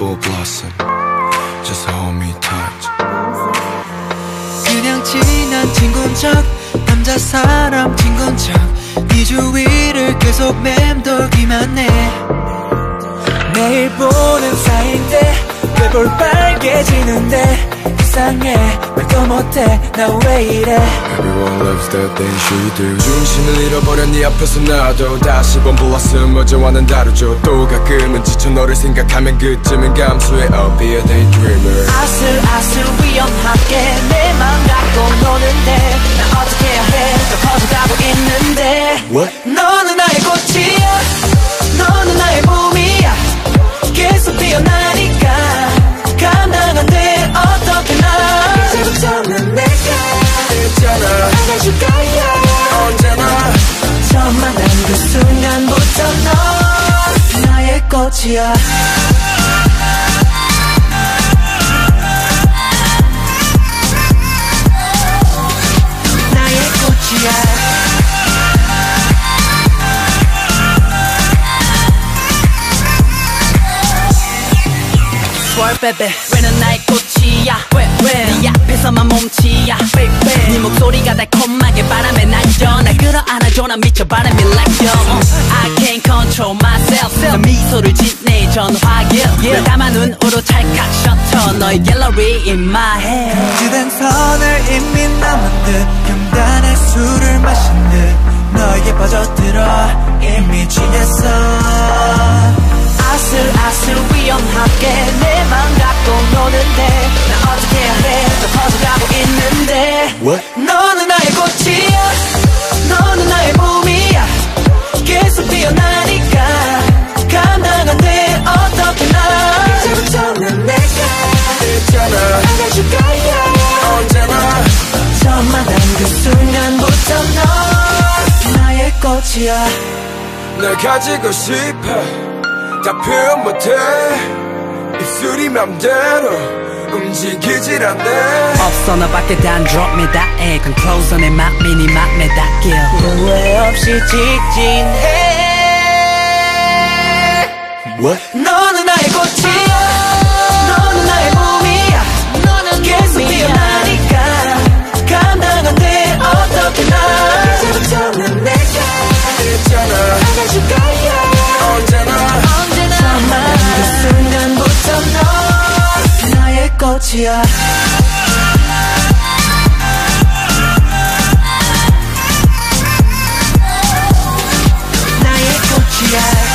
full blossom. Just hold me tight. 그냥 친한 친구인 척, 남자 사람 친구인 척, 네 주위를 계속 맴돌기만 해. 매일 보는 사이인데 뇌볼 빨개지는데 이상해 말도 못해 나 왜 이래. Everyone loves the things you do. 중심을 잃어버려 네 앞에서 나도 다시 본 보았음 어제와는 다르죠. 또 가끔은 지쳐 너를 생각하면 그쯤은 감수해. I'll be a daydreamer. 아슬아슬 위험하게 내 맘 갖고 노는데 나 어떻게 해야 해. 더 커져가고 있는데 What? 너는 나의 꽃이야, 너는 나의 봄이야. 계속 피어나니까 감당 안 돼. 어떻게 나 이제부터는 내가 있잖아. 안아줄 거야 언제나. 처음 만난 그 순간부터 너 나의 꽃이야. 나의 꽃이야. Swear baby 왜 넌 나의 꽃이야. 왜 네 앞에서만 몸치야. 네 목소리가 달콤하게 바람에 날려 날 끌어안아줘. 난 미쳐 바람이 like you. I can't control myself. 난 미소를 짓네 전화길. 널 담아 눈으로 찰칵 셔터 너의 갤러리 in my head. 그댄 선을 이미 넘은 듯 금단의 술을 마신 듯 너에게 빠져들어 이미 취했어. 아슬아슬 위험하게 내 맘 갖고 노는데 나 어떻게 해야 해. 더 퍼져가고 있는데 What? 너는 나의 꽃이야, 너는 나의 봄이야. 계속 피어나니까 감당 안 돼. 어떻게 나 이제부터는 내가 있잖아. 안아줄 거야 언제나. 처음 만난 그 순간부터 너 나의 꽃이야. 널 가지고 싶어 다 표현 못해. 입술이 맘대로 움직이질 않네. 없어 너밖에 단 drop me that egg. Come closer 내 맘이 네 맘에 닿길. 후회 없이 직진해. What? 너는 나의 꽃이야, 너는 나의 봄이야. 너는 계속 피어나니까 감당 안 돼. 어떻게 나 이제부터는 내가 있잖아. 안아줄 거야 언제나. 처음 만난 그 순간부터 너 나의 꽃이야. 나의 꽃이야.